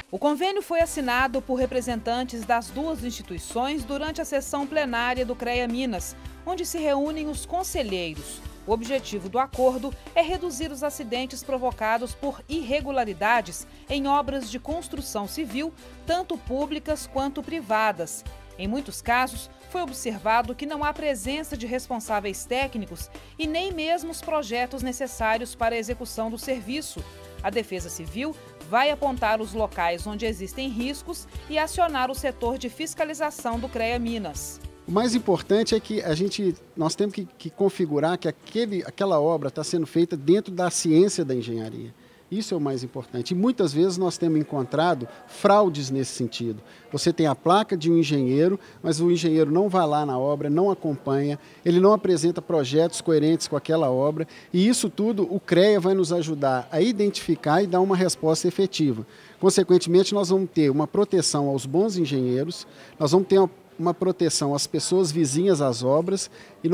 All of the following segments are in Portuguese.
O convênio foi assinado por representantes das duas instituições durante a sessão plenária do CREA Minas, onde se reúnem os conselheiros. O objetivo do acordo é reduzir os acidentes provocados por irregularidades em obras de construção civil, tanto públicas quanto privadas. Em muitos casos, foi observado que não há presença de responsáveis técnicos e nem mesmo os projetos necessários para a execução do serviço. A Defesa Civil vai apontar os locais onde existem riscos e acionar o setor de fiscalização do CREA Minas. O mais importante é que nós temos que configurar que aquela obra está sendo feita dentro da ciência da engenharia. Isso é o mais importante. E muitas vezes nós temos encontrado fraudes nesse sentido. Você tem a placa de um engenheiro, mas o engenheiro não vai lá na obra, não acompanha, ele não apresenta projetos coerentes com aquela obra. E isso tudo o CREA vai nos ajudar a identificar e dar uma resposta efetiva. Consequentemente, nós vamos ter uma proteção aos bons engenheiros, nós vamos ter uma proteção às pessoas vizinhas às obras e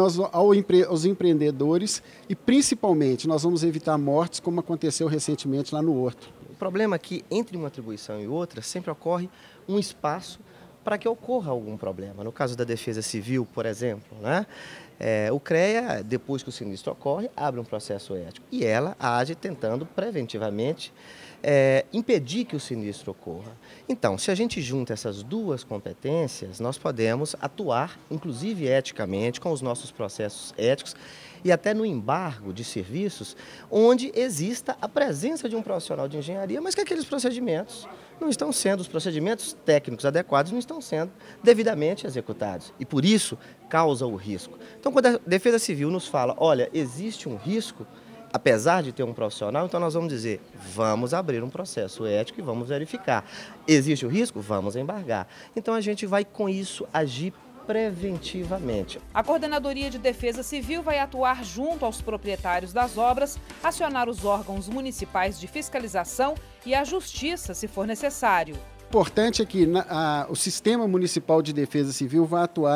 aos empreendedores e, principalmente, nós vamos evitar mortes, como aconteceu recentemente lá no Horto. O problema é que, entre uma atribuição e outra, sempre ocorre um espaço para que ocorra algum problema. No caso da Defesa Civil, por exemplo, né? O CREA, depois que o sinistro ocorre, abre um processo ético e ela age tentando preventivamente impedir que o sinistro ocorra. Então, se a gente junta essas duas competências, nós podemos atuar, inclusive eticamente, com os nossos processos éticos e até no embargo de serviços, onde exista a presença de um profissional de engenharia, mas que aqueles procedimentos não estão sendo, os procedimentos técnicos adequados não estão sendo devidamente executados. E por isso causa o risco. Então, quando a Defesa Civil nos fala, olha, existe um risco, apesar de ter um profissional, então nós vamos dizer, vamos abrir um processo ético e vamos verificar. Existe o risco? Vamos embargar. Então a gente vai com isso agir preventivamente. A Coordenadoria de Defesa Civil vai atuar junto aos proprietários das obras, acionar os órgãos municipais de fiscalização e a Justiça, se for necessário. O importante é que o Sistema Municipal de Defesa Civil vai atuar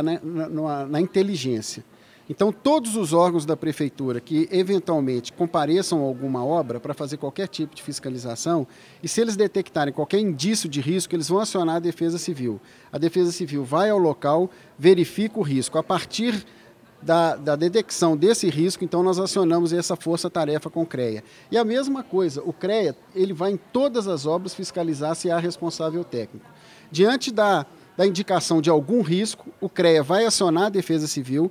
na inteligência. Então, todos os órgãos da Prefeitura que, eventualmente, compareçam a alguma obra para fazer qualquer tipo de fiscalização, e se eles detectarem qualquer indício de risco, eles vão acionar a Defesa Civil. A Defesa Civil vai ao local, verifica o risco. A partir da detecção desse risco, então, nós acionamos essa força-tarefa com o CREA. E a mesma coisa, o CREA ele vai em todas as obras fiscalizar se há responsável técnico. Diante da indicação de algum risco, o CREA vai acionar a Defesa Civil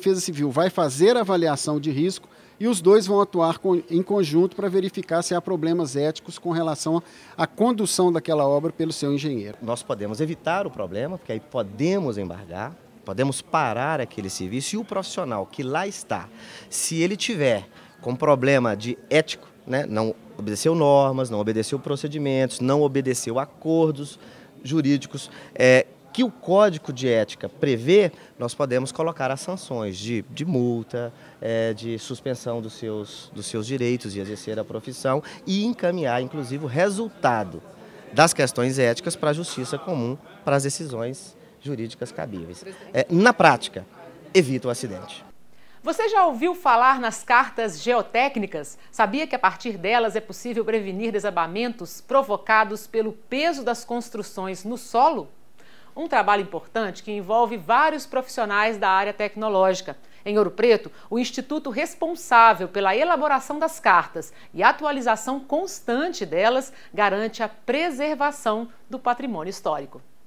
vai fazer a avaliação de risco e os dois vão atuar em conjunto para verificar se há problemas éticos com relação à condução daquela obra pelo seu engenheiro. Nós podemos evitar o problema, porque aí podemos embargar, podemos parar aquele serviço e o profissional que lá está, se ele tiver com problema de ético, né, não obedeceu normas, não obedeceu procedimentos, não obedeceu acordos jurídicos que o Código de Ética prevê, nós podemos colocar as sanções de multa, de suspensão dos seus direitos de exercer a profissão e encaminhar, inclusive, o resultado das questões éticas para a justiça comum, para as decisões jurídicas cabíveis. Na prática, evita o acidente. Você já ouviu falar nas cartas geotécnicas? Sabia que a partir delas é possível prevenir desabamentos provocados pelo peso das construções no solo? Um trabalho importante que envolve vários profissionais da área tecnológica. Em Ouro Preto, o instituto responsável pela elaboração das cartas e atualização constante delas garante a preservação do patrimônio histórico.